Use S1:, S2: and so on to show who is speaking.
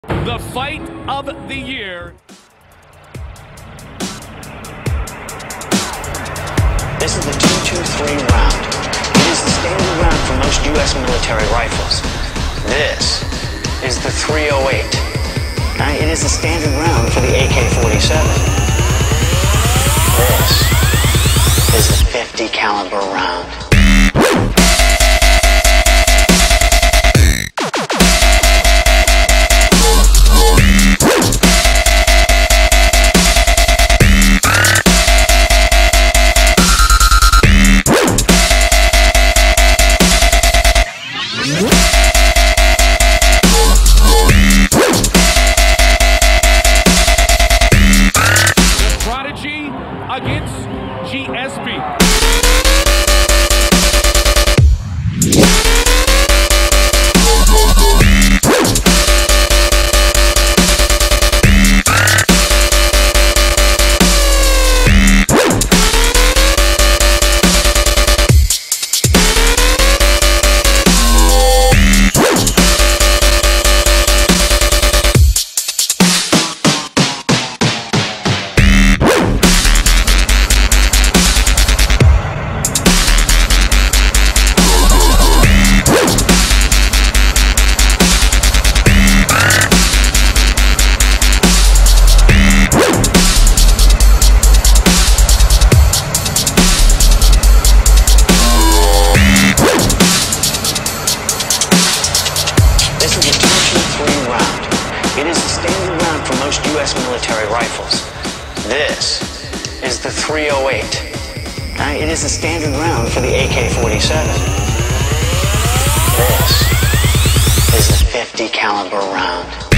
S1: The fight of the year.
S2: This is the 2-2-3 round. It is the standard round for most U.S. military rifles. This is the 308. It is the standard round for the AK-47. This is the 50 caliber round.
S1: Against GSB. This is the 2-2-3 round. It is the standard round for most U.S. military rifles. This is the 308. It is the standard round for the AK-47. This is the 50 caliber round.